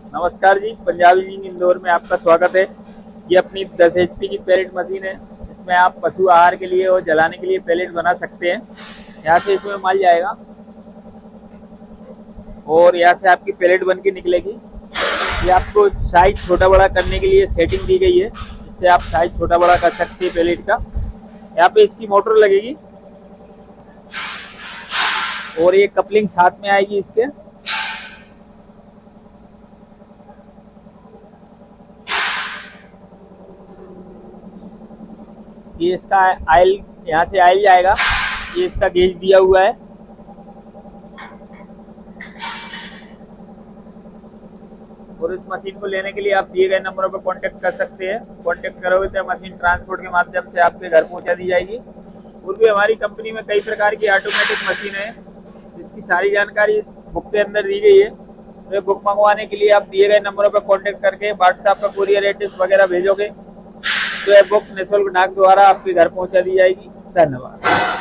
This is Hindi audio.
नमस्कार जी, पंजाबी विंग इंदौर में आपका स्वागत है। ये अपनी 10 HP की पैलेट मशीन है। इसमें आप पशु आहार के लिए और जलाने के लिए पैलेट बना सकते हैं। यहाँ से इसमें माल जाएगा और यहाँ से आपकी पैलेट बन के निकलेगी। ये आपको साइज छोटा बड़ा करने के लिए सेटिंग दी गई है। इससे आप साइज छोटा बड़ा कर सकते हैं पैलेट का। यहाँ पे इसकी मोटर लगेगी और ये कपलिंग साथ में आएगी इसके। ये इसका आयल, यहाँ से आयल जाएगा। ये इसका गेज दिया हुआ है। और इस मशीन को लेने के लिए आप दिए गए नंबरों पर कांटेक्ट कर सकते हैं। कांटेक्ट करोगे तो मशीन ट्रांसपोर्ट के माध्यम से आपके घर पहुंचा दी जाएगी। और भी हमारी कंपनी में कई प्रकार की ऑटोमेटिक मशीन है, जिसकी सारी जानकारी इस बुक के अंदर दी गई है। तो ये बुक मंगवाने के लिए आप दिए गए नंबरों पर कांटेक्ट करके व्हाट्सएप पर कुरियर एड्रेस वगैरह भेजोगे तो ये बुक निःशुल्क डाक द्वारा आपके घर पहुंचा दी जाएगी। धन्यवाद।